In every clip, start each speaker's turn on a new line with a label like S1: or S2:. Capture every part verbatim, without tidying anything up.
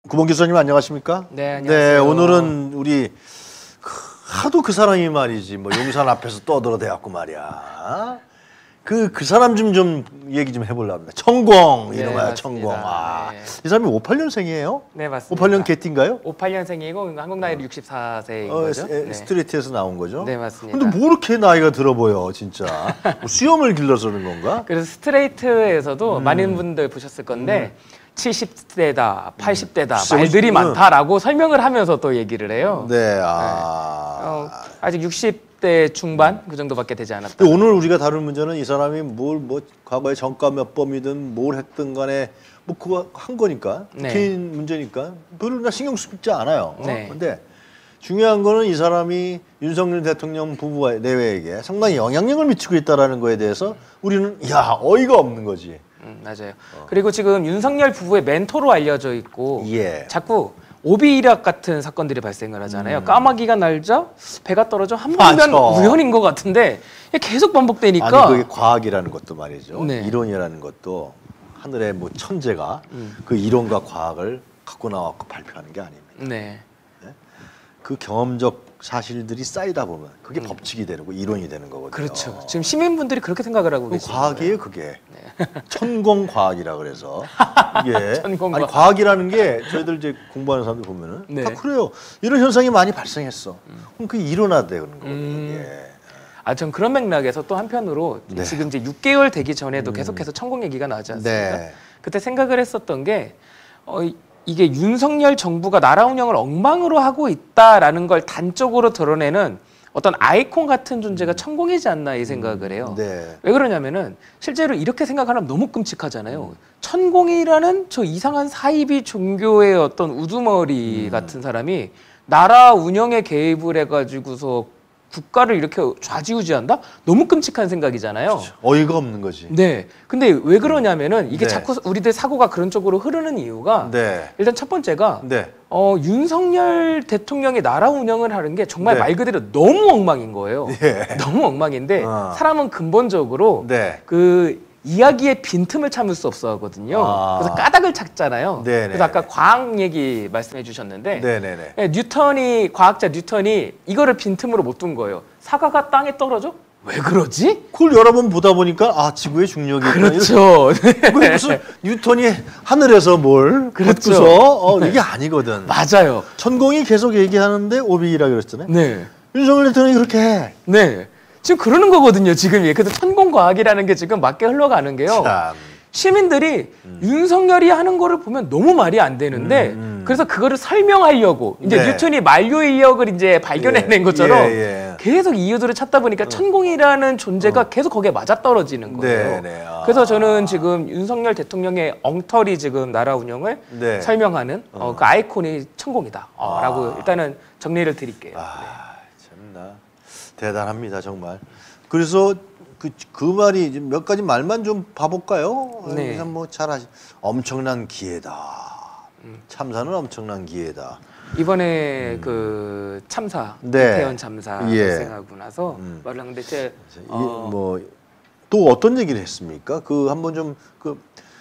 S1: 구본 교수님 안녕하십니까?
S2: 네, 안녕하세요.
S1: 네, 오늘은 우리 하도 그 사람이 말이지 뭐 용산 앞에서 떠들어대갖고 말이야. 그, 그 사람 좀, 좀 얘기 좀 해보려고 합니다. 천공,
S2: 네,
S1: 이름하여
S2: 맞습니다.
S1: 천공. 아,
S2: 네.
S1: 이 사람이 오십팔 년생이에요?
S2: 네, 맞습니다.
S1: 오십팔 년 개띠인가요?
S2: 오십팔 년생이고 한국 나이로 육십사 세인
S1: 어,
S2: 거죠.
S1: 에,
S2: 네.
S1: 스트레이트에서 나온 거죠?
S2: 네, 맞습니다.
S1: 근데 뭐 이렇게 나이가 들어 보여, 진짜. 뭐 수염을 길러서 그런 건가?
S2: 그래서 스트레이트에서도
S1: 음.
S2: 많은 분들 보셨을 건데 음. 칠십 대다, 팔십 대다
S1: 음.
S2: 말들이
S1: 음.
S2: 많다라고 설명을 하면서 또 얘기를 해요.
S1: 네, 아.
S2: 네. 어, 아직 육십 대 중반 그 정도밖에 되지 않았다.
S1: 오늘 우리가 다룰 문제는 이 사람이 뭘 뭐 과거에 정가 몇 범이든 뭘 했든 간에 뭐 그거 한 거니까
S2: 네.
S1: 개인 문제니까 별로 나 신경 쓰지 않아요.
S2: 네.
S1: 근데 중요한 거는 이 사람이 윤석열 대통령 부부 내외에게 상당히 영향력을 미치고 있다라는 거에 대해서 우리는 야 어이가 없는 거지.
S2: 음, 맞아요. 어. 그리고 지금 윤석열 부부의 멘토로 알려져 있고
S1: 예.
S2: 자꾸 오비 이력 같은 사건들이 발생을 하잖아요.
S1: 음.
S2: 까마귀가 날자 배가 떨어져 한 번이면 우연인 것 같은데 계속 반복되니까.
S1: 아니 그게 과학이라는 것도 말이죠.
S2: 네.
S1: 이론이라는 것도 하늘의 뭐 천재가
S2: 음.
S1: 그 이론과 과학을 갖고 나와서 발표하는 게 아닙니다.
S2: 네.
S1: 그 경험적 사실들이 쌓이다 보면 그게 음. 법칙이 되고 이론이 되는 거거든요.
S2: 그렇죠. 지금 시민분들이 그렇게 생각을 하고 계시는
S1: 과학이에요,
S2: 거예요.
S1: 그게.
S2: 네.
S1: 천공 과학이라 그래서 이게
S2: 천공
S1: 아니 과학이라는 게 저희들 이제 공부하는 사람들 보면은
S2: 네.
S1: 다 그래요. 이런 현상이 많이 발생했어. 음. 그럼 그게 일어나되는 거거든요.
S2: 음.
S1: 예.
S2: 아, 전 그런 맥락에서 또 한편으로
S1: 네.
S2: 지금 이제 육 개월 되기 전에도
S1: 음.
S2: 계속해서 천공 얘기가 나오지 않습니까?
S1: 네.
S2: 그때 생각을 했었던 게 어, 이게 윤석열 정부가 나라 운영을 엉망으로 하고 있다라는 걸 단적으로 드러내는 어떤 아이콘 같은 존재가 천공이지 않나 이 생각을 해요.
S1: 네.
S2: 왜 그러냐면은 실제로 이렇게 생각하면 너무 끔찍하잖아요. 천공이라는 저 이상한 사이비 종교의 어떤 우두머리
S1: 음.
S2: 같은 사람이 나라 운영에 개입을 해가지고서 국가를 이렇게 좌지우지한다? 너무 끔찍한 생각이잖아요.
S1: 그렇죠. 어이가 없는 거지.
S2: 네. 근데 왜 그러냐면은 이게
S1: 네.
S2: 자꾸 우리들 사고가 그런 쪽으로 흐르는 이유가
S1: 네.
S2: 일단 첫 번째가
S1: 네.
S2: 어, 윤석열 대통령이 나라 운영을 하는 게 정말
S1: 네.
S2: 말 그대로 너무 엉망인 거예요.
S1: 예.
S2: 너무 엉망인데
S1: 어.
S2: 사람은 근본적으로
S1: 네.
S2: 그 이야기의 빈틈을 참을 수 없어 하거든요.
S1: 아.
S2: 그래서 까닭을 찾잖아요.
S1: 네네.
S2: 그래서 아까 과학 얘기 말씀해 주셨는데
S1: 네네네.
S2: 네, 뉴턴이 과학자 뉴턴이 이거를 빈틈으로 못 둔 거예요. 사과가 땅에 떨어져? 왜 그러지?
S1: 그걸 여러 번 보다 보니까 아 지구의 중력이
S2: 그렇죠.
S1: 그게 무슨 뉴턴이 하늘에서 뭘
S2: 그렇죠.
S1: 걷고서 어, 이게 아니거든.
S2: 맞아요.
S1: 천공이 계속 얘기하는데 오비라 그랬잖아요.
S2: 네.
S1: 윤석열 대통령이 그렇게 해.
S2: 네. 지금 그러는 거거든요. 지금 예. 그래서 천공과학이라는 게 지금 맞게 흘러가는 게요.
S1: 참.
S2: 시민들이 음. 윤석열이 하는 거를 보면 너무 말이 안 되는데
S1: 음, 음.
S2: 그래서 그거를 설명하려고 이제
S1: 네.
S2: 뉴턴이 만료의 인력을 이제 발견해낸
S1: 예,
S2: 것처럼
S1: 예, 예.
S2: 계속 이유들을 찾다 보니까 천공이라는 존재가 어. 계속 거기에 맞아떨어지는 거예요.
S1: 네, 네. 아.
S2: 그래서 저는 지금 윤석열 대통령의 엉터리 지금 나라 운영을
S1: 네.
S2: 설명하는
S1: 어.
S2: 어, 그 아이콘이 천공이다 어,
S1: 아.
S2: 라고 일단은 정리를 드릴게요.
S1: 아, 참나 대단합니다 정말. 그래서 그, 그 말이 몇 가지 말만 좀 봐볼까요?
S2: 네.
S1: 뭐 잘하시. 엄청난 기회다.
S2: 음.
S1: 참사는 엄청난 기회다.
S2: 이번에 음. 그 참사,
S1: 네.
S2: 이태원 참사
S1: 예.
S2: 발생하고 나서
S1: 음.
S2: 말을 하는데 제
S1: 어. 뭐 또 어떤 얘기를 했습니까? 그 한번 좀 그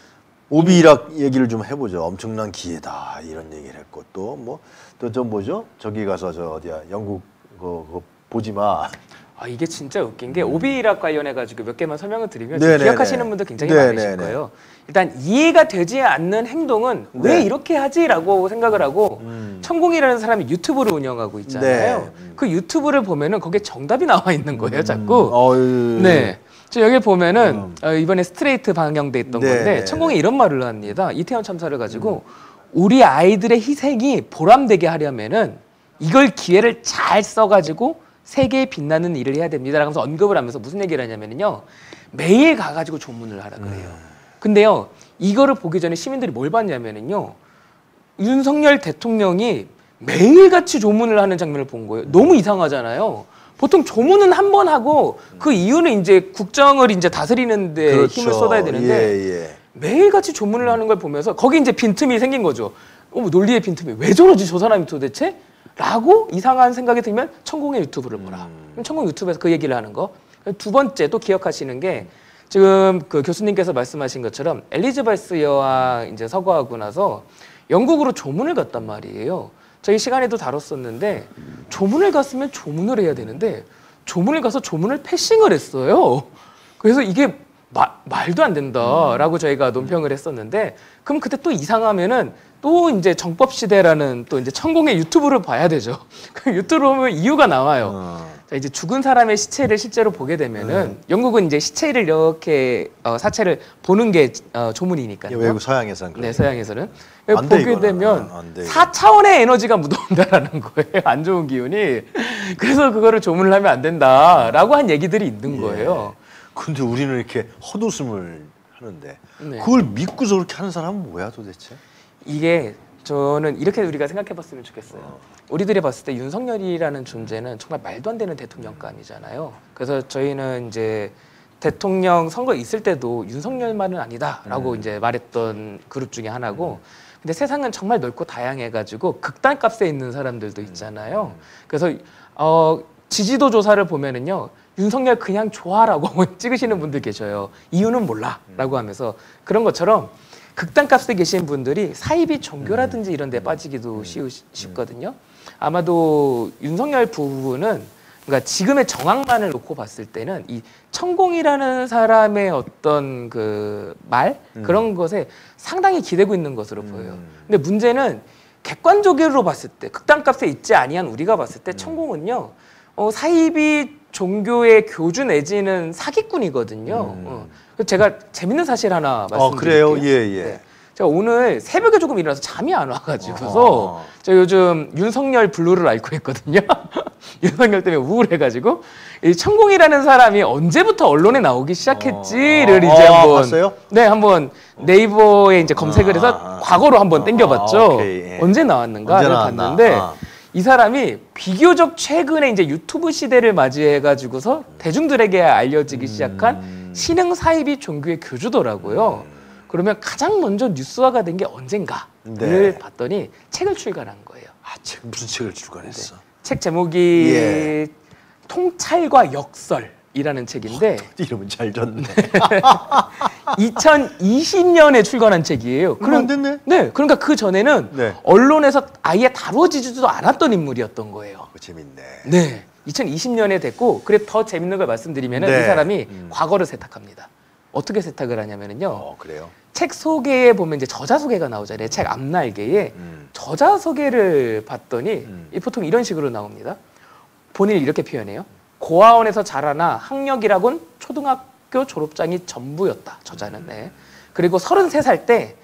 S1: 오비락 얘기를 좀 해보죠. 엄청난 기회다 이런 얘기를 했고 또 뭐 또 좀 뭐죠? 저기 가서 저 어디야 영국 그, 그 보지 마.
S2: 아 이게 진짜 웃긴 게 오비락 관련해 가지고 몇 개만 설명을 드리면
S1: 네네네.
S2: 기억하시는 분들 굉장히
S1: 네네네.
S2: 많으실 거예요. 일단 이해가 되지 않는 행동은
S1: 네.
S2: 왜 이렇게 하지라고 생각을 하고
S1: 음.
S2: 천공이라는 사람이 유튜브를 운영하고 있잖아요.
S1: 네. 음.
S2: 그 유튜브를 보면은 거기에 정답이 나와 있는 거예요, 자꾸.
S1: 음.
S2: 네. 저 여기 보면은
S1: 음.
S2: 어, 이번에 스트레이트 방영돼 있던
S1: 네,
S2: 건데
S1: 네,
S2: 천공이
S1: 네.
S2: 이런 말을 합니다. 이태원 참사를 가지고 음. 우리 아이들의 희생이 보람되게 하려면은 이걸 기회를 잘 써가지고 세계에 빛나는 일을 해야 됩니다. 라면서 언급을 하면서 무슨 얘기를 하냐면요. 매일 가가지고 조문을 하라 그래요. 음. 근데요. 이거를 보기 전에 시민들이 뭘 봤냐면요. 윤석열 대통령이 매일같이 조문을 하는 장면을 본 거예요. 너무 이상하잖아요. 보통 조문은 한 번 하고 그 이유는 이제 국정을 이제 다스리는데
S1: 그렇죠.
S2: 힘을 쏟아야 되는데
S1: 예, 예.
S2: 매일같이 조문을 하는 걸 보면서 거기 이제 빈틈이 생긴 거죠. 어, 논리의 빈틈이 왜 저러지 저 사람이 도대체? 라고 이상한 생각이 들면 천공의 유튜브를 보라.
S1: 음.
S2: 천공 유튜브에서 그 얘기를 하는 거. 두 번째 또 기억하시는 게 지금 그 교수님께서 말씀하신 것처럼 엘리자베스 여왕 이제 서거하고 나서 영국으로 조문을 갔단 말이에요. 저희 시간에도 다뤘었는데 조문을 갔으면 조문을 해야 되는데 조문을 가서 조문을 패싱을 했어요. 그래서 이게 마, 말도 안 된다라고 저희가 논평을 했었는데 그럼 그때 또 이상하면은 또 이제 정법 시대라는 또 이제 천공의 유튜브를 봐야 되죠. 그 유튜브를 보면 이유가 나와요.
S1: 어.
S2: 자, 이제 죽은 사람의 시체를 실제로 보게 되면은
S1: 네.
S2: 영국은 이제 시체를 이렇게 어, 사체를 보는 게 어, 조문이니까요.
S1: 외국 서양에서는
S2: 네, 서양에서는
S1: 안 돼,
S2: 보게
S1: 이거는.
S2: 되면
S1: 안 돼,
S2: 사 차원의 에너지가 묻어온다라는 거예요. 안 좋은 기운이. 그래서 그거를 조문을 하면 안 된다라고 한 얘기들이 있는 거예요.
S1: 예. 근데 우리는 이렇게 헛웃음을 하는데
S2: 네.
S1: 그걸 믿고서 그렇게 하는 사람은 뭐야 도대체?
S2: 이게 저는 이렇게 우리가 생각해봤으면 좋겠어요. 우리들이 봤을 때 윤석열이라는 존재는 정말 말도 안 되는 대통령감이잖아요. 그래서 저희는 이제 대통령 선거 있을 때도 윤석열만은 아니다라고
S1: 음.
S2: 이제 말했던 그룹 중에 하나고. 근데 세상은 정말 넓고 다양해가지고 극단값에 있는 사람들도 있잖아요. 그래서 어, 지지도 조사를 보면은요. 윤석열 그냥 좋아라고 찍으시는 분들 계셔요. 이유는 몰라라고 하면서 그런 것처럼 극단값에 계신 분들이 사이비 종교라든지 이런 데 빠지기도 쉬우, 쉽거든요. 아마도 윤석열 부부는 그러니까 지금의 정황만을 놓고 봤을 때는 이 천공이라는 사람의 어떤 그 말 그런 것에 상당히 기대고 있는 것으로 보여요. 근데 문제는 객관적으로 봤을 때 극단값에 있지 아니한 우리가 봤을 때 천공은요 어, 사이비 종교의 교주 내지는 사기꾼이거든요.
S1: 음.
S2: 어. 그래서 제가 재밌는 사실 하나 말씀드릴게요.
S1: 어, 그래요? 예, 예.
S2: 네. 제가 오늘 새벽에 조금 일어나서 잠이 안 와가지고서
S1: 어.
S2: 제가 요즘 윤석열 블루를 앓고 있거든요. 윤석열 때문에 우울해가지고 이 천공이라는 사람이 언제부터 언론에 나오기 시작했지를
S1: 어.
S2: 이제
S1: 어,
S2: 한번
S1: 봤어요?
S2: 네 한번 네이버에 이제 검색을 해서
S1: 아, 아,
S2: 과거로 한번
S1: 아,
S2: 땡겨봤죠.
S1: 아, 오케이, 예.
S2: 언제 나왔는가를
S1: 언제 나왔나?
S2: 봤는데
S1: 아.
S2: 이 사람이 비교적 최근에 이제 유튜브 시대를 맞이해가지고서 대중들에게 알려지기 시작한
S1: 음.
S2: 신흥 사이비 종교의 교주더라고요. 그러면 가장 먼저 뉴스화가 된 게 언젠가를
S1: 네.
S2: 봤더니 책을 출간한 거예요.
S1: 아, 책 무슨 책을 출간했어?
S2: 책 제목이
S1: 예.
S2: 통찰과 역설이라는 책인데
S1: 이름은 잘 졌네.
S2: 이천이십 년에 출간한 책이에요.
S1: 얼마 안 됐네.
S2: 네, 그러니까 그 전에는
S1: 네.
S2: 언론에서 아예 다루어지지도 않았던 인물이었던 거예요.
S1: 어, 재밌네.
S2: 네, 이천이십 년에 됐고, 그래 더 재밌는 걸 말씀드리면은
S1: 네.
S2: 이 사람이
S1: 음.
S2: 과거를 세탁합니다. 어떻게 세탁을 하냐면은요.
S1: 어, 그래요?
S2: 책 소개에 보면 이제 저자 소개가 나오잖아요. 책 앞날개에
S1: 음.
S2: 저자 소개를 봤더니
S1: 음.
S2: 이 보통 이런 식으로 나옵니다. 본인이 이렇게 표현해요. 고아원에서 자라나 학력이라곤 초등학교 졸업장이 전부였다. 저자는. 네. 그리고 서른세 살 때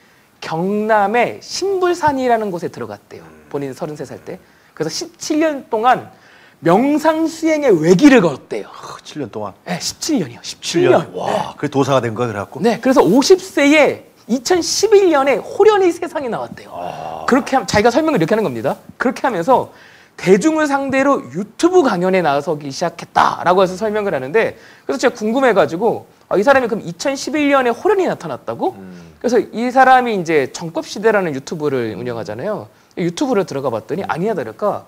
S2: 경남의 신불산이라는 곳에 들어갔대요. 본인 서른세 살 때. 그래서 십칠 년 동안 명상 수행의 외길을 걸었대요.
S1: 아, 칠 년 동안.
S2: 네, 십칠 년이요.
S1: 칠
S2: 십칠 년.
S1: 년. 와, 그게 도사가 된 거야, 그래갖고?
S2: 네, 그래서 오십 세에 이천십일 년에 호련히 세상에 나왔대요.
S1: 아.
S2: 그렇게 하면 자기가 설명을 이렇게 하는 겁니다. 그렇게 하면서 대중을 상대로 유튜브 강연에 나서기 시작했다라고 해서 설명을 하는데 그래서 제가 궁금해가지고 아, 이 사람이 그럼 이천십일 년에 호련히 나타났다고?
S1: 음.
S2: 그래서 이 사람이 이제 정법시대라는 유튜브를 운영하잖아요. 유튜브를 들어가 봤더니 아니야 다를까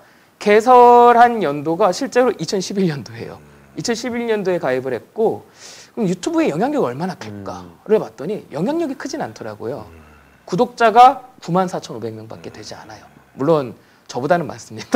S2: 개설한 연도가 실제로 이천십일 년도예요. 이천십일 년도에 가입을 했고 그럼 유튜브의 영향력이 얼마나 클까를 봤더니 영향력이 크진 않더라고요. 구독자가 구만 사천오백 명밖에 되지 않아요. 물론 저보다는 많습니다.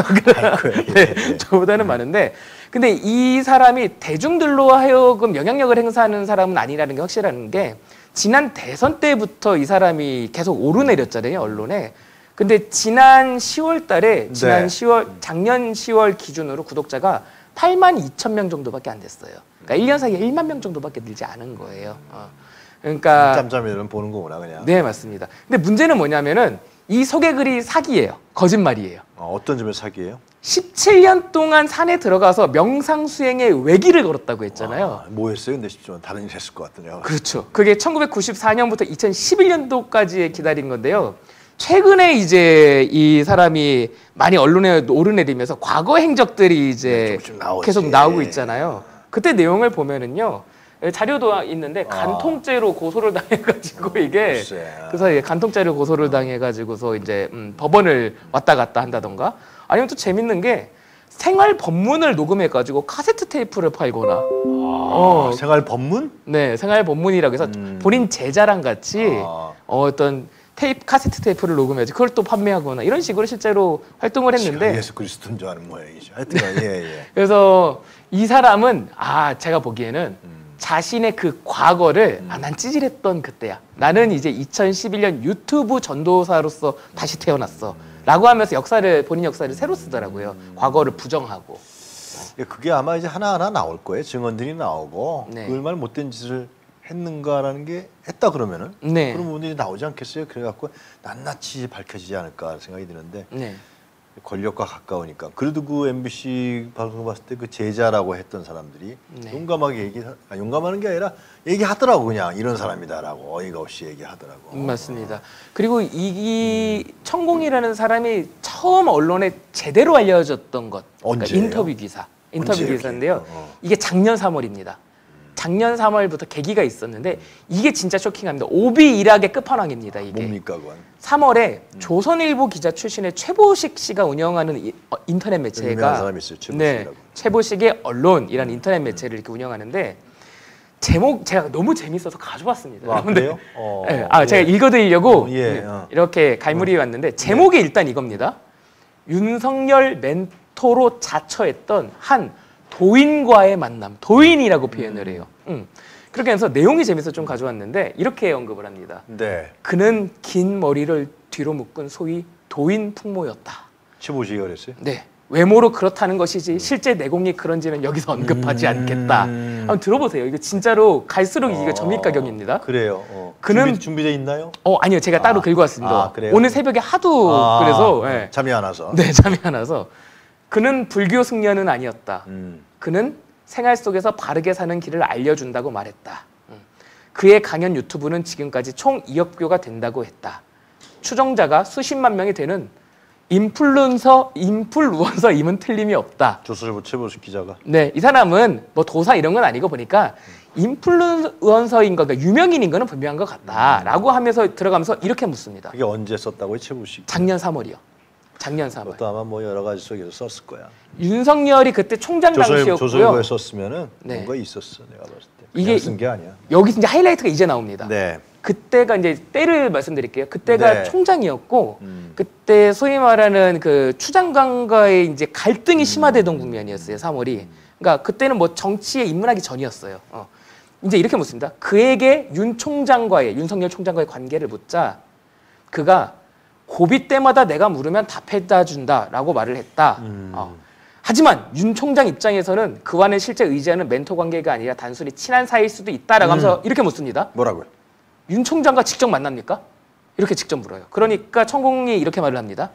S2: 네, 저보다는 많은데 근데 이 사람이 대중들로 하여금 영향력을 행사하는 사람은 아니라는 게 확실한 게 지난 대선 때부터 이 사람이 계속 오르내렸잖아요, 언론에. 근데 지난 시월 달에 지난
S1: 네.
S2: 시월 작년 시월 기준으로 구독자가 팔만 이천 명 정도밖에 안 됐어요. 그러니까 일 년 사이에 일만 명 정도밖에 늘지 않은 거예요. 어. 그러니까
S1: 짬짬이들은 보는 거구나 그냥.
S2: 네, 맞습니다. 근데 문제는 뭐냐면은 이 소개글이 사기예요. 거짓말이에요.
S1: 어, 어떤 점에서 사기예요?
S2: 십칠 년 동안 산에 들어가서 명상 수행의 외길을 걸었다고 했잖아요.
S1: 아, 뭐 했어요? 근데 십지만 다른 일 했을 것 같더네요.
S2: 그렇죠. 그게 천구백구십사 년부터 이천십일 년도까지 기다린 건데요. 최근에 이제 이 사람이 많이 언론에 오르내리면서 과거 행적들이 이제
S1: 조금씩 나오지.
S2: 계속 나오고 있잖아요. 그때 내용을 보면은요. 자료도 있는데
S1: 아.
S2: 간통죄로 고소를 당해가지고 이게
S1: 글쎄.
S2: 그래서 이제 간통죄로 고소를 당해가지고서 이제 음, 법원을 왔다 갔다 한다던가 아니면 또 재밌는 게 생활 법문을 녹음해가지고 카세트 테이프를 팔거나
S1: 아,
S2: 어.
S1: 생활 법문?
S2: 네 생활 법문이라고 해서
S1: 음.
S2: 본인 제자랑 같이
S1: 아.
S2: 어, 어떤 테이프 카세트 테이프를 녹음해야지 그걸 또 판매하거나 이런 식으로 실제로 활동을 했는데
S1: 예수 그리스도인 줄 아는 모양이죠. 하여튼 예, 예.
S2: 그래서 이 사람은 아 제가 보기에는
S1: 음.
S2: 자신의 그 과거를
S1: 음.
S2: 아, 난 찌질했던 그때야. 나는 이제 이천십일 년 유튜브 전도사로서 다시 태어났어. 라고 하면서 역사를 본인 역사를 새로 쓰더라고요. 과거를 부정하고.
S1: 그게 아마 이제 하나하나 나올 거예요. 증언들이 나오고
S2: 네.
S1: 그 얼마나 못된 짓을 했는가라는 게 했다 그러면은
S2: 네.
S1: 그런 부분들이 나오지 않겠어요? 그래갖고 낱낱이 밝혀지지 않을까 생각이 드는데
S2: 네.
S1: 권력과 가까우니까 그래도 그 엠비씨 방송 봤을 때 그 제자라고 했던 사람들이
S2: 네.
S1: 용감하게 얘기 아, 용감하는 게 아니라 얘기하더라고. 그냥 이런 사람이다라고 어이가 없이 얘기하더라고.
S2: 음, 맞습니다. 그리고 이, 이 천공이라는 사람이 처음 언론에 제대로 알려졌던 것. 그러니까
S1: 언제예요?
S2: 인터뷰 기사. 인터뷰
S1: 언제예요?
S2: 기사인데요.
S1: 어.
S2: 이게 작년 삼월입니다. 작년 삼월부터 계기가 있었는데 이게 진짜 쇼킹합니다. 오비 일학의 끝판왕입니다. 이게.
S1: 뭡니까 그건?
S2: 삼월에 조선일보 기자 출신의 최보식 씨가 운영하는 이, 어, 인터넷 매체가
S1: 유명한 사람이 있어요. 최보식이라고.
S2: 네, 최보식의 언론이라는 인터넷 매체를 이렇게 운영하는데 제목 제가 너무 재밌어서 가져왔습니다.
S1: 아,
S2: 여러분들.
S1: 그래요? 어,
S2: 네, 아
S1: 예.
S2: 제가 읽어드리려고
S1: 어, 예,
S2: 네,
S1: 어.
S2: 이렇게 갈무리 왔는데 제목이 일단 이겁니다. 윤석열 멘토로 자처했던 한 도인과의 만남. 도인이라고 표현을 해요. 음. 그렇게 해서 내용이 재밌어서 좀 가져왔는데 이렇게 언급을 합니다.
S1: 네.
S2: 그는 긴 머리를 뒤로 묶은 소위 도인 풍모였다.
S1: 최보식이 그랬어요?
S2: 네. 외모로 그렇다는 것이지 실제 내공이 그런지는 여기서 언급하지
S1: 음.
S2: 않겠다. 한번 들어보세요. 이게 진짜로 갈수록 이게 점입가경입니다.
S1: 그래요. 어.
S2: 그는-
S1: 준비, 준비돼 있나요?
S2: 어 아니요, 제가 따로
S1: 아,
S2: 긁고 왔습니다.
S1: 아, 그래요?
S2: 오늘 새벽에 하도
S1: 아,
S2: 그래서 예.
S1: 잠이 안 와서.
S2: 네 잠이 안 와서 그는 불교 승려는 아니었다.
S1: 음.
S2: 그는 생활 속에서 바르게 사는 길을 알려준다고 말했다. 음. 그의 강연 유튜브는 지금까지 총 이억 뷰가 된다고 했다. 추종자가 수십만 명이 되는 인플루언서, 인플루언서임은 틀림이 없다.
S1: 조선일보 최보식 기자가.
S2: 네, 이 사람은 뭐 도사 이런 건 아니고 보니까 인플루언서인 거, 그러니까 유명인인 거는 분명한 것 같다라고 하면서 들어가면서 이렇게 묻습니다.
S1: 그게 언제 썼다고요, 최보식?
S2: 작년 삼월이요. 작년 삼월.
S1: 그것도 아마 뭐 여러 가지 속에서 썼을 거야.
S2: 윤석열이 그때 총장
S1: 조선일보, 조선일보에
S2: 당시였고요.
S1: 썼으면
S2: 네.
S1: 뭔가 있었어, 내가 봤을 때.
S2: 이게
S1: 이게 쓴 게 아니야.
S2: 여기 이제 하이라이트가 이제 나옵니다.
S1: 네.
S2: 그때가 이제 때를 말씀드릴게요. 그때가
S1: 네.
S2: 총장이었고
S1: 음.
S2: 그때 소위 말하는 그 추장관과의 이제 갈등이 심화되던 국면이었어요. 삼월이. 그러니까 그때는 뭐 정치에 입문하기 전이었어요. 어. 이제 이렇게 묻습니다. 그에게 윤 총장과의 윤석열 총장과의 관계를 묻자 그가 고비 때마다 내가 물으면 답해다 준다라고 말을 했다.
S1: 음.
S2: 어. 하지만 윤 총장 입장에서는 그와는 실제 의지하는 멘토 관계가 아니라 단순히 친한 사이일 수도 있다라고 하면서 이렇게 묻습니다.
S1: 뭐라고요?
S2: 윤 총장과 직접 만납니까? 이렇게 직접 물어요. 그러니까 천공이 이렇게 말을 합니다.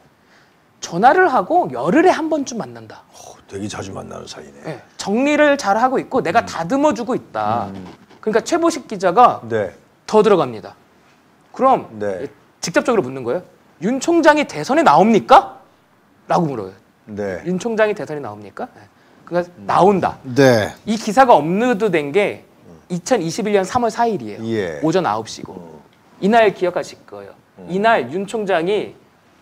S2: 전화를 하고 열흘에 한 번쯤 만난다.
S1: 어, 되게 자주 만나는 사이네.
S2: 네, 정리를 잘 하고 있고 내가 다듬어주고 있다. 그러니까 최보식 기자가
S1: 네.
S2: 더 들어갑니다. 그럼
S1: 네.
S2: 직접적으로 묻는 거예요. 윤 총장이 대선에 나옵니까? 라고 물어요.
S1: 네.
S2: 윤 총장이 대선에 나옵니까? 네. 그러니까 나온다.
S1: 네.
S2: 이 기사가 업로드된 게 이천이십일 년 삼월 사일이에요.
S1: 예.
S2: 오전 아홉 시고.
S1: 어.
S2: 이날 기억하실 거예요. 이날 윤 총장이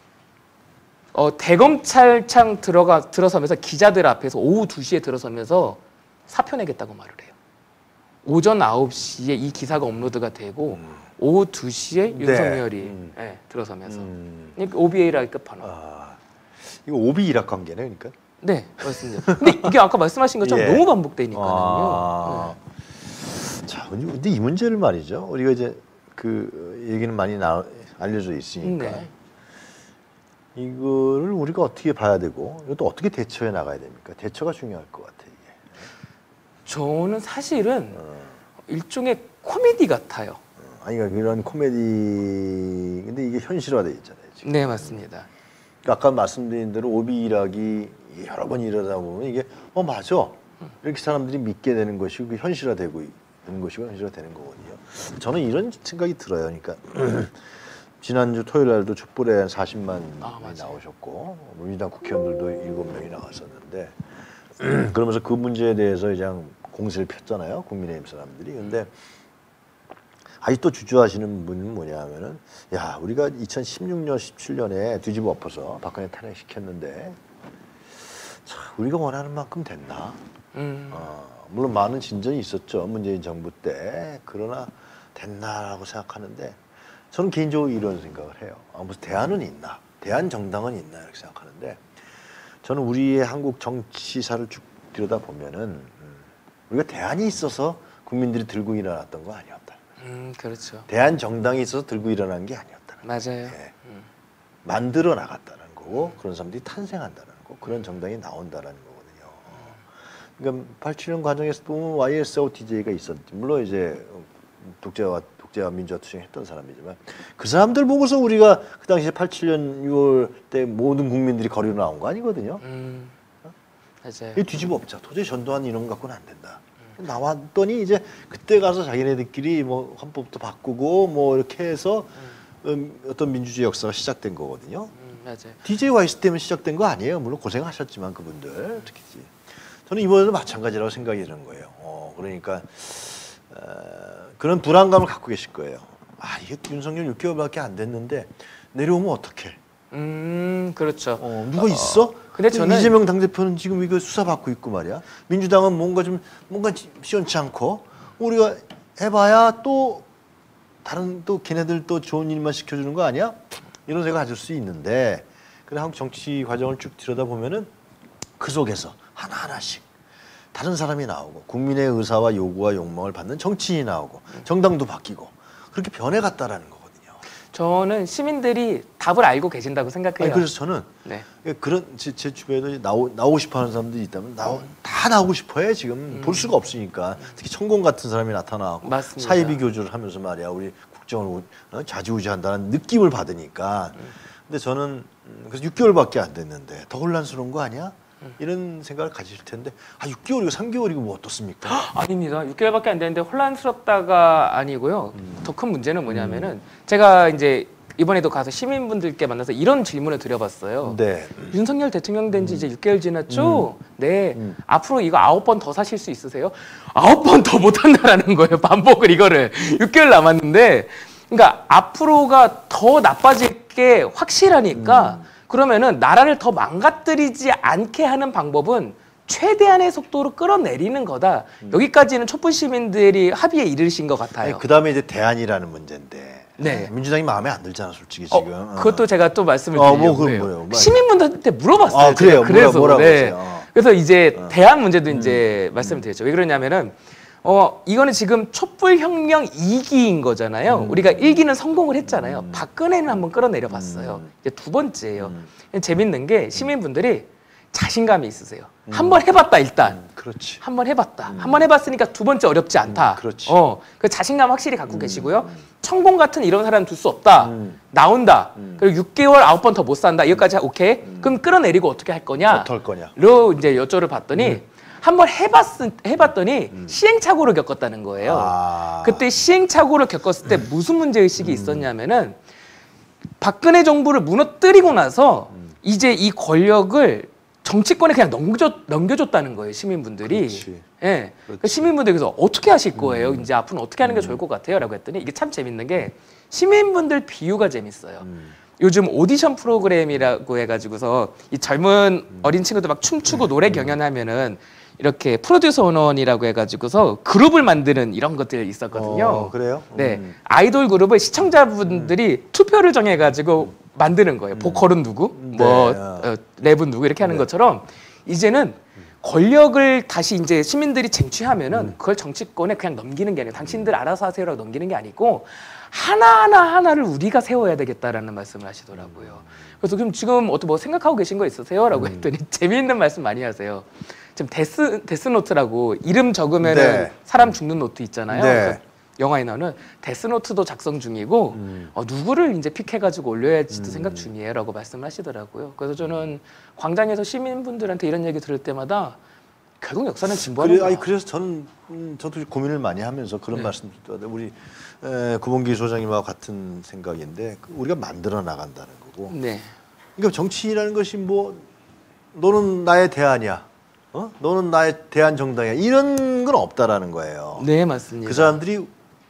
S2: 어, 대검찰청 들어가 들어서면서 기자들 앞에서 오후 두 시에 들어서면서 사표 내겠다고 말을 해요. 오전 아홉 시에 이 기사가 업로드가 되고
S1: 음.
S2: 오후 두 시에
S1: 네.
S2: 윤석열이
S1: 음.
S2: 예, 들어서면서
S1: 음.
S2: 그러니까 오비에이라의 끝판왕.
S1: 아, 이거 오비 일학 관계네, 그러니까.
S2: 네, 맞습니다. 근데 이게 아까 말씀하신 것처럼
S1: 예.
S2: 너무 반복되니까요.
S1: 아. 자, 근데 이 문제를 말이죠. 우리가 이제 그 얘기는 많이 나, 알려져 있으니까
S2: 네.
S1: 이거를 우리가 어떻게 봐야 되고 이것도 어떻게 대처해 나가야 됩니까? 대처가 중요할 것 같아 이게.
S2: 저는 사실은
S1: 어.
S2: 일종의 코미디 같아요.
S1: 아니 그러니까 이런 코미디 근데 이게 현실화돼 있잖아요. 지금.
S2: 네, 맞습니다.
S1: 그러니까 아까 말씀드린 대로 오비 일학이 여러 번 이러다 보면 이게 어 맞아 이렇게 사람들이 믿게 되는 것이고 그 현실화되고 있는 것이고 현실화되는 거거든요. 저는 이런 생각이 들어요. 그러니까 지난주 토요일 날도 촛불에 한 사십만
S2: 아,
S1: 명이
S2: 맞아요.
S1: 나오셨고 민주당 국회의원들도 일곱 명이 나왔었는데 그러면서 그 문제에 대해서 이제 공세를 폈잖아요. 국민의힘 사람들이. 근데 아직도 주저하시는 분은 뭐냐 하면은 야 우리가 이천십육 년, 십칠 년에 뒤집어 엎어서 박근혜 탄핵시켰는데 자, 우리가 원하는 만큼 됐나?
S2: 음.
S1: 어, 물론 많은 진전이 있었죠. 문재인 정부 때. 그러나 됐나라고 생각하는데 저는 개인적으로 이런 생각을 해요. 아, 무슨 대안은 있나? 대안 정당은 있나? 이렇게 생각하는데 저는 우리의 한국 정치사를 쭉 들여다 보면은 음, 우리가 대안이 있어서 국민들이 들고 일어났던 거 아니었다.
S2: 음, 그렇죠.
S1: 대안 정당이 있어서 들고 일어난 게 아니었다.
S2: 맞아요.
S1: 예.
S2: 음.
S1: 만들어 나갔다는 거고 그런 사람들이 탄생한다는 거, 그런 정당이 나온다는 거거든요. 그러니까 팔십칠 년 과정에서 또 와이에스오 디제이가 있었지. 물론 이제 독재와 독재와 민주화 투쟁했던 사람이지만 그 사람들 보고서 우리가 그 당시에 팔십칠 년 유월 때 모든 국민들이 거리로 나온 거 아니거든요.
S2: 음, 맞아요.
S1: 이 뒤집어 엎자. 도저히 전두환 이런 거 갖고는 안 된다. 나왔더니 이제 그때 가서 자기네들끼리 뭐 헌법도 바꾸고 뭐 이렇게 해서 음, 어떤 민주주의 역사가 시작된 거거든요.
S2: 음, 맞아요.
S1: 디제이와이에스 때문에 시작된 거 아니에요. 물론 고생하셨지만 그분들 특히 저는 이번에도 마찬가지라고 생각이 드는 거예요. 어, 그러니까 어, 그런 불안감을 갖고 계실 거예요. 아 이게 윤석열 육 개월밖에 안 됐는데 내려오면 어떡해?
S2: 음, 그렇죠.
S1: 어, 누가 있어?
S2: 근데 저는
S1: 이재명 당대표는 지금 이거 수사받고 있고 말이야. 민주당은 뭔가 좀 뭔가 시원치 않고 우리가 해봐야 또 다른 또 걔네들 또 좋은 일만 시켜주는 거 아니야? 이런 생각 가질 수 있는데 그래 한국 정치 과정을 쭉 들여다 보면은 그 속에서 하나 하나씩 다른 사람이 나오고 국민의 의사와 요구와 욕망을 받는 정치인이 나오고 정당도 바뀌고 그렇게 변해갔다라는 거거든요.
S2: 저는 시민들이 답을 알고 계신다고 생각해요.
S1: 아니, 그래서 저는
S2: 네.
S1: 그런 제, 제 주변에도 나오, 나오고 싶어하는 사람들이 있다면 나오, 다 나오고 싶어해 지금
S2: 음.
S1: 볼 수가 없으니까 특히 천공 같은 사람이 나타나고
S2: 맞습니다.
S1: 사이비 교주를 하면서 말이야 우리 국정을 어, 좌지우지한다는 느낌을 받으니까
S2: 음.
S1: 근데 저는 음, 그래서 육 개월밖에 안 됐는데 더 혼란스러운 거 아니야? 음. 이런 생각을 가질 텐데 아 육 개월이고 삼 개월이고 뭐 어떻습니까?
S2: 아닙니다. 육 개월밖에 안 되는데 혼란스럽다가 아니고요.
S1: 음.
S2: 더 큰 문제는 뭐냐면은 제가 이제 이번에도 가서 시민분들께 만나서 이런 질문을 드려봤어요.
S1: 네.
S2: 윤석열 대통령 된 지 이제 육 개월 지났죠? 네.
S1: 음.
S2: 앞으로 이거 아홉 번 더 사실 수 있으세요? 아홉 번 더 못한다라는 거예요. 반복을 이거를. 육 개월 남았는데. 그러니까 앞으로가 더 나빠질 게 확실하니까
S1: 음.
S2: 그러면은 나라를 더 망가뜨리지 않게 하는 방법은 최대한의 속도로 끌어내리는 거다.
S1: 음.
S2: 여기까지는 촛불 시민들이 합의에 이르신 것 같아요.
S1: 그 다음에 이제 대안이라는 문제인데
S2: 네.
S1: 민주당이 마음에 안 들잖아 솔직히
S2: 어,
S1: 지금.
S2: 그것도 제가 또 말씀을
S1: 어,
S2: 드리려고
S1: 뭐, 그건
S2: 해요.
S1: 뭐예요?
S2: 시민분들한테 물어봤어요.
S1: 아, 그래요?
S2: 제가. 그래서
S1: 뭐라, 뭐라고
S2: 네.
S1: 했어요? 어.
S2: 그래서 이제
S1: 어.
S2: 대안 문제도 이제 말씀을 드렸죠. 왜 그러냐면은 어 이거는 지금 촛불 혁명 이 기인 거잖아요.
S1: 음.
S2: 우리가 일 기는 성공을 했잖아요.
S1: 음.
S2: 박근혜는 한번 끌어내려 봤어요.
S1: 음.
S2: 이제 두 번째예요.
S1: 음.
S2: 재밌는 게 시민분들이 자신감이 있으세요.
S1: 음.
S2: 한번 해봤다 일단.
S1: 음, 그렇지.
S2: 한번 해봤다.
S1: 음.
S2: 한번 해봤으니까 두 번째 어렵지 않다.
S1: 음, 그렇지.
S2: 어, 그 자신감 확실히 갖고
S1: 음.
S2: 계시고요. 천공 같은 이런 사람 둘 수 없다.
S1: 음.
S2: 나온다.
S1: 음.
S2: 그리고 육 개월 아홉 번 더 못 산다. 이것까지 오케이.
S1: 음.
S2: 그럼 끌어내리고 어떻게 할 거냐?
S1: 어떨 거냐?
S2: 로 이제 여쭤를 봤더니
S1: 음.
S2: 한번 해봤 해봤더니
S1: 음.
S2: 시행착오를 겪었다는 거예요.
S1: 아.
S2: 그때 시행착오를 겪었을 때 무슨 문제 의식이
S1: 음.
S2: 있었냐면은 박근혜 정부를 무너뜨리고 나서
S1: 음.
S2: 이제 이 권력을 정치권에 그냥 넘겨줬, 넘겨줬다는 거예요, 시민분들이.
S1: 그렇지.
S2: 예. 그
S1: 그렇지.
S2: 시민분들이 그래서 어떻게 하실 거예요?
S1: 음.
S2: 이제 앞으로 어떻게 하는 게 좋을 것 같아요? 라고 했더니 이게 참 재밌는 게 시민분들 비유가 재밌어요.
S1: 음.
S2: 요즘 오디션 프로그램이라고 해가지고서 이 젊은
S1: 음.
S2: 어린 친구들 막 춤추고 노래 경연하면은 이렇게 프로듀서 원원이라고 해가지고서 그룹을 만드는 이런 것들이 있었거든요.
S1: 어, 그래요?
S2: 네,
S1: 음.
S2: 아이돌 그룹을 시청자분들이 투표를 정해가지고 만드는 거예요. 보컬은 누구,
S1: 음.
S2: 뭐
S1: 네.
S2: 어, 랩은 누구 이렇게 하는
S1: 네.
S2: 것처럼 이제는 권력을 다시 이제 시민들이 쟁취하면은
S1: 음.
S2: 그걸 정치권에 그냥 넘기는 게 아니고 당신들 알아서 하세요라고 넘기는 게 아니고 하나하나 하나를 우리가 세워야 되겠다라는 말씀을 하시더라고요. 그래서 그럼 지금 어떻게 뭐 생각하고 계신 거 있으세요?라고
S1: 음.
S2: 했더니 재미있는 말씀 많이 하세요. 지금 데스 데스노트라고 이름 적으면은
S1: 네.
S2: 사람 죽는 노트 있잖아요.
S1: 네.
S2: 그래서 영화에 나오는 데스노트도 작성 중이고
S1: 음.
S2: 어, 누구를 이제 픽해가지고 올려야지도
S1: 음.
S2: 생각 중이에요라고 말씀을 하시더라고요. 그래서 저는 광장에서 시민분들한테 이런 얘기 들을 때마다 결국 역사는 진보하는
S1: 그래,
S2: 거야.
S1: 아니 그래서 저는 음, 저도 고민을 많이 하면서 그런
S2: 네.
S1: 말씀 듣다 우리 에, 구본기 소장님과 같은 생각인데 그 우리가 만들어 나간다는 거고.
S2: 네.
S1: 그러니까 정치라는 것이 뭐 너는 나의 대안이야, 어? 너는 나의 대안 정당이야 이런 건 없다라는 거예요.
S2: 네, 맞습니다.
S1: 그 사람들이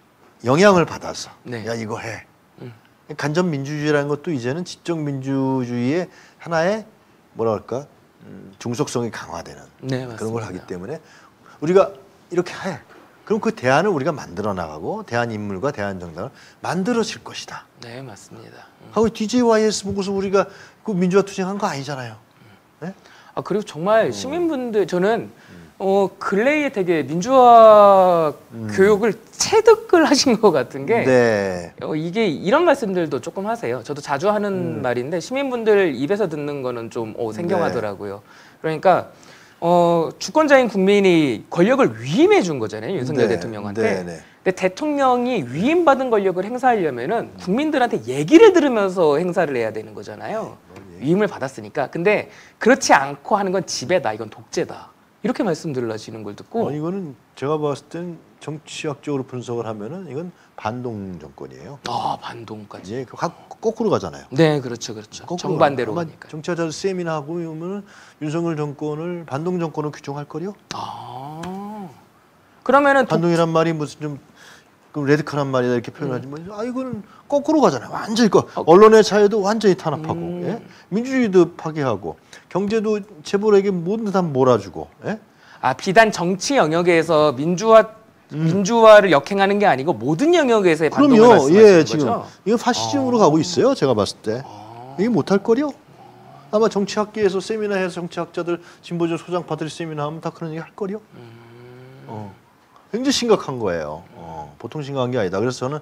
S1: 영향을 받아서
S2: 네.
S1: 야 이거 해.
S2: 음.
S1: 간접 민주주의라는 것도 이제는 지적 민주주의의 하나의 뭐라 할까 음, 중속성이 강화되는
S2: 네,
S1: 그런 걸
S2: 맞습니다.
S1: 하기 때문에 우리가 이렇게 해. 그럼 그 대안을 우리가 만들어 나가고 대안 인물과 대안 정당을 만들어질 것이다.
S2: 네, 맞습니다. 음.
S1: 하고 디제이와이에스 보고서 우리가 그 민주화 투쟁한 거 아니잖아요. 네?
S2: 아 그리고 정말 시민분들 저는 어 근래에 되게 민주화
S1: 음.
S2: 교육을 체득을 하신 것 같은 게
S1: 네.
S2: 어, 이게 이런 말씀들도 조금 하세요. 저도 자주 하는
S1: 음.
S2: 말인데 시민분들 입에서 듣는 거는 좀 어, 생경하더라고요. 그러니까 어, 주권자인 국민이 권력을 위임해 준 거잖아요. 윤석열
S1: 네.
S2: 대통령한테.
S1: 네, 네.
S2: 근데 대통령이 위임받은 권력을 행사하려면은 국민들한테 얘기를 들으면서 행사를 해야 되는 거잖아요. 위임을 받았으니까. 근데 그렇지 않고 하는 건 지배다. 이건 독재다. 이렇게 말씀들을 하시는 걸 듣고
S1: 어, 이거는 제가 봤을 땐 정치학적으로 분석을 하면은 이건 반동 정권이에요.
S2: 아 반동까지.
S1: 이제 거꾸로 가잖아요.
S2: 네, 그렇죠, 그렇죠.
S1: 거꾸로
S2: 정반대로
S1: 아마
S2: 가니까.
S1: 정치학자 세미나 하고 이러면은 윤석열 정권을 반동 정권으로 규정할 거요.
S2: 아 그러면은 독...
S1: 반동이란 말이 무슨 좀 그 레디컬한 말이다 이렇게 표현하지만 아 이거는 거꾸로 가잖아요. 완전히 거 언론의 자유도 완전히 탄압하고
S2: 음.
S1: 예? 민주주의도 파괴하고 경제도 재벌에게 모든 다 몰아주고 예?
S2: 아 비단 정치 영역에서 민주화 음. 민주화를 역행하는 게 아니고 모든 영역에서의 반동을
S1: 그럼요.
S2: 말씀하시는
S1: 예,
S2: 거죠?
S1: 지금 이거 파시즘으로
S2: 아.
S1: 가고 있어요. 제가 봤을 때
S2: 아.
S1: 이게 못할 거요. 아마 정치학계에서 세미나해서 정치학자들 진보적 소장파들이 세미나 하면 다 그런 얘기 할 거요.
S2: 음.
S1: 어. 굉장히 심각한 거예요. 어, 보통 심각한 게 아니다. 그래서 저는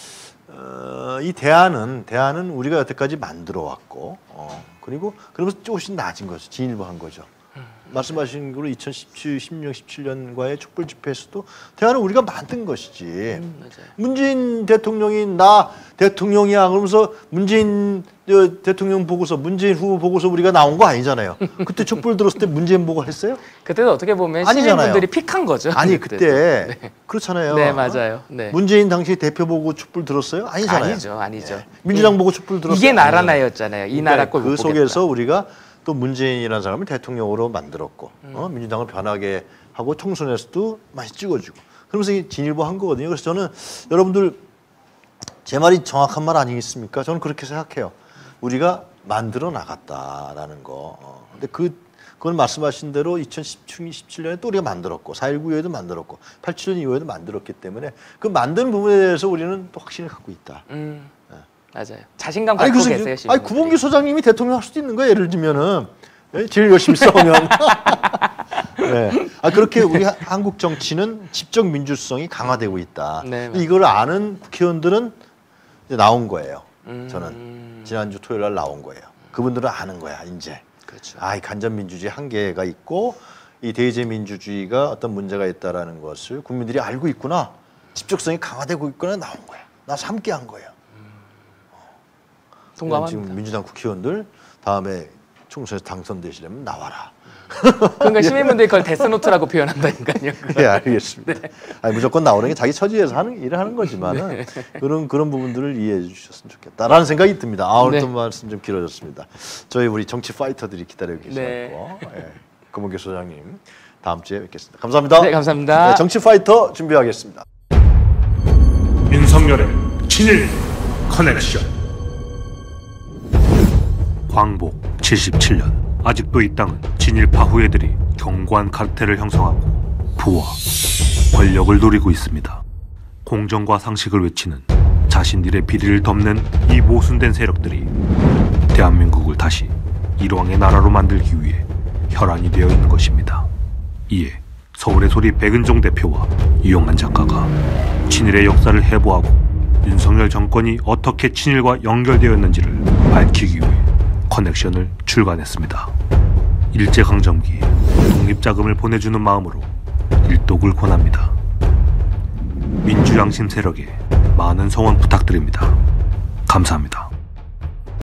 S1: 어, 이 대안은 대안은 우리가 여태까지 만들어 왔고 어, 그리고 그러면서 조금씩 낮은 거죠. 진일보한 거죠. 음, 말씀하신 대로 이천십칠, 십육, 십칠 년과의 촛불 집회에서도 대안은 우리가 만든 것이지.
S2: 음, 맞아요.
S1: 문재인 대통령이 나 대통령이야 그러면서 문재인 대통령 보고서 문재인 후보 보고서 우리가 나온 거 아니잖아요. 그때 촛불 들었을 때 문재인 보고 했어요?
S2: 그때도 어떻게 보면
S1: 아니잖아요.
S2: 시민분들이 픽한 거죠.
S1: 아니 그때 네. 그렇잖아요.
S2: 네 맞아요. 네.
S1: 문재인 당시 대표 보고 촛불 들었어요? 아니잖아요.
S2: 아니죠, 아니죠.
S1: 네. 민주당 예. 보고 촛불 들었어요.
S2: 이게 나라 나였잖아요. 이
S1: 그러니까
S2: 나라 꼴
S1: 그
S2: 못
S1: 속에서
S2: 보겠다.
S1: 우리가 또 문재인이라는 사람을 대통령으로 만들었고 음. 어? 민주당을 변하게 하고 총선에서도 많이 찍어주고 그러면서 진일보한 거거든요. 그래서 저는 여러분들 제 말이 정확한 말 아니겠습니까? 저는 그렇게 생각해요. 우리가 만들어 나갔다라는 거. 어. 근데 그 그건 말씀하신 대로 이천십칠, 십칠 년에 또 우리가 만들었고 사 일구 이후에도 만들었고 팔십칠 년 이후에도 만들었기 때문에 그 만든 부분에 대해서 우리는 또 확신을 갖고 있다.
S2: 음,
S1: 네.
S2: 맞아요. 자신감
S1: 아니,
S2: 갖고
S1: 그래서,
S2: 계세요.
S1: 아니 구봉기 소장님이 대통령 할 수도 있는 거예요. 예를 들면은 예? 제일 열심히 싸우면. 네. 아 그렇게 우리 한국 정치는 집적 민주성이 강화되고 있다.
S2: 네,
S1: 이걸 아는 국회의원들은 이제 나온 거예요.
S2: 음.
S1: 저는 지난주 토요일 날 나온 거예요. 그분들은 아는 거야 이제.
S2: 그렇죠.
S1: 아, 이 간접 민주주의 한계가 있고 이 대의제 민주주의가 어떤 문제가 있다라는 것을 국민들이 알고 있구나. 집적성이 강화되고 있구나 나온 거야. 나 함께한 거예요.
S2: 동감합니다.
S1: 지금 민주당 국회의원들 다음에 총선에서 당선되시려면 나와라.
S2: 그러니까 시민분들이 그걸 데스노트라고 표현한다니까요.
S1: 네, 알겠습니다. 네. 아니, 무조건 나오는 게 자기 처지에서 하는 일을 하는 거지만은 네. 그런 그런 부분들을 이해해 주셨으면 좋겠다라는 생각이 듭니다. 아, 오늘 네. 또 말씀 좀 길어졌습니다. 저희 우리 정치 파이터들이 기다리고 계시고 네. 네. 고문교 소장님 다음 주에 뵙겠습니다. 감사합니다.
S2: 네, 감사합니다.
S1: 네, 정치 파이터 준비하겠습니다.
S3: 윤석열의 친일 커넥션. 광복 칠십칠 년. 아직도 이 땅은 진일파 후예들이 견고한 카르텔을 형성하고 부와 권력을 누리고 있습니다. 공정과 상식을 외치는 자신들의 비리를 덮는 이 모순된 세력들이 대한민국을 다시 일왕의 나라로 만들기 위해 혈안이 되어 있는 것입니다. 이에 서울의 소리 백은종 대표와 이용한 작가가 친일의 역사를 해부하고 윤석열 정권이 어떻게 친일과 연결되었는지를 밝히기 위해 커넥션을 출간했습니다. 일제강점기 독립자금을 보내주는 마음으로 일독을 권합니다. 민주양심 세력에 많은 성원 부탁드립니다. 감사합니다.